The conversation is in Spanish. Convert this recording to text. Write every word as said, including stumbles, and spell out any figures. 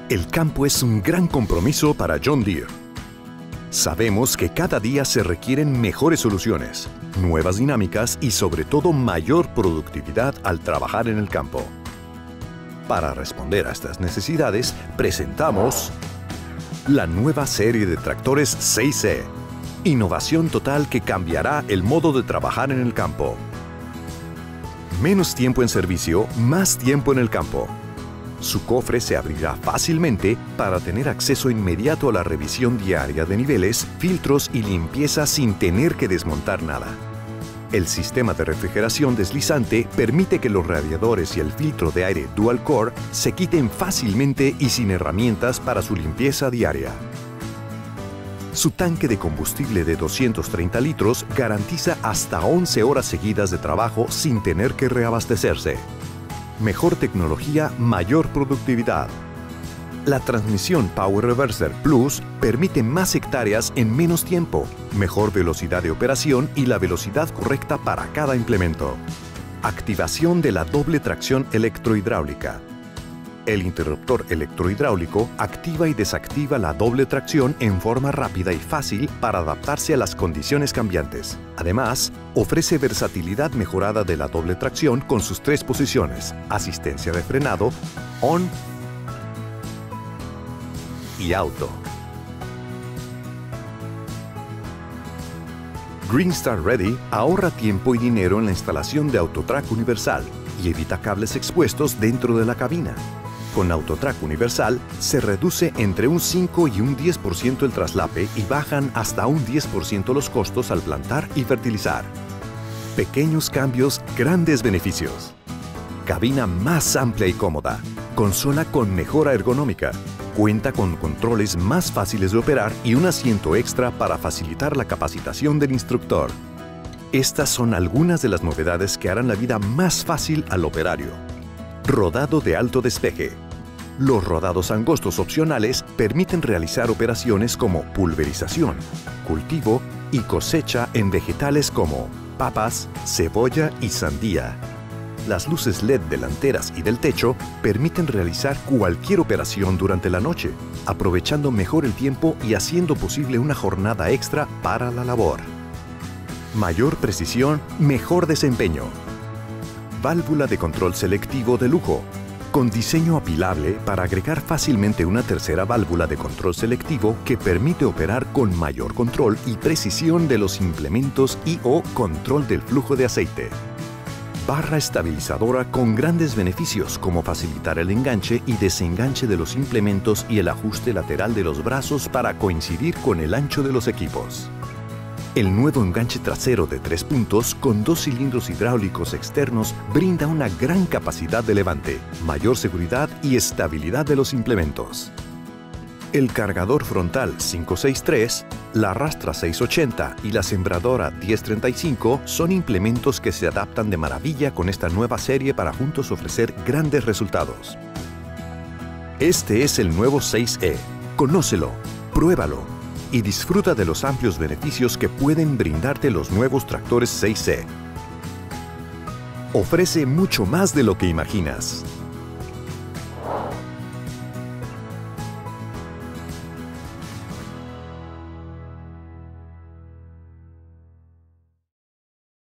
El campo es un gran compromiso para John Deere. Sabemos que cada día se requieren mejores soluciones, nuevas dinámicas y sobre todo mayor productividad al trabajar en el campo. Para responder a estas necesidades, presentamos la nueva serie de tractores seis E. Innovación total que cambiará el modo de trabajar en el campo. Menos tiempo en servicio, más tiempo en el campo. Su cofre se abrirá fácilmente para tener acceso inmediato a la revisión diaria de niveles, filtros y limpieza sin tener que desmontar nada. El sistema de refrigeración deslizante permite que los radiadores y el filtro de aire Dual Core se quiten fácilmente y sin herramientas para su limpieza diaria. Su tanque de combustible de doscientos treinta litros garantiza hasta once horas seguidas de trabajo sin tener que reabastecerse. Mejor tecnología, mayor productividad. La transmisión Power Reverser Plus permite más hectáreas en menos tiempo, mejor velocidad de operación y la velocidad correcta para cada implemento. Activación de la doble tracción electrohidráulica. El interruptor electrohidráulico activa y desactiva la doble tracción en forma rápida y fácil para adaptarse a las condiciones cambiantes. Además, ofrece versatilidad mejorada de la doble tracción con sus tres posiciones: asistencia de frenado, on y auto. Greenstar Ready ahorra tiempo y dinero en la instalación de AutoTrack Universal y evita cables expuestos dentro de la cabina. Con AutoTrack Universal se reduce entre un cinco y un diez por ciento el traslape y bajan hasta un diez por ciento los costos al plantar y fertilizar. Pequeños cambios, grandes beneficios. Cabina más amplia y cómoda. Consola con mejora ergonómica. Cuenta con controles más fáciles de operar y un asiento extra para facilitar la capacitación del instructor. Estas son algunas de las novedades que harán la vida más fácil al operario. Rodado de alto despeje. Los rodados angostos opcionales permiten realizar operaciones como pulverización, cultivo y cosecha en vegetales como papas, cebolla y sandía. Las luces L E D delanteras y del techo permiten realizar cualquier operación durante la noche, aprovechando mejor el tiempo y haciendo posible una jornada extra para la labor. Mayor precisión, mejor desempeño. Válvula de control selectivo de lujo, con diseño apilable para agregar fácilmente una tercera válvula de control selectivo que permite operar con mayor control y precisión de los implementos y o control del flujo de aceite. Barra estabilizadora con grandes beneficios como facilitar el enganche y desenganche de los implementos y el ajuste lateral de los brazos para coincidir con el ancho de los equipos. El nuevo enganche trasero de tres puntos con dos cilindros hidráulicos externos brinda una gran capacidad de levante, mayor seguridad y estabilidad de los implementos. El cargador frontal cinco sesenta y tres, la rastra seiscientos ochenta y la sembradora diez treinta y cinco son implementos que se adaptan de maravilla con esta nueva serie para juntos ofrecer grandes resultados. Este es el nuevo seis E. Conócelo, pruébalo y disfruta de los amplios beneficios que pueden brindarte los nuevos tractores seis E. Ofrece mucho más de lo que imaginas.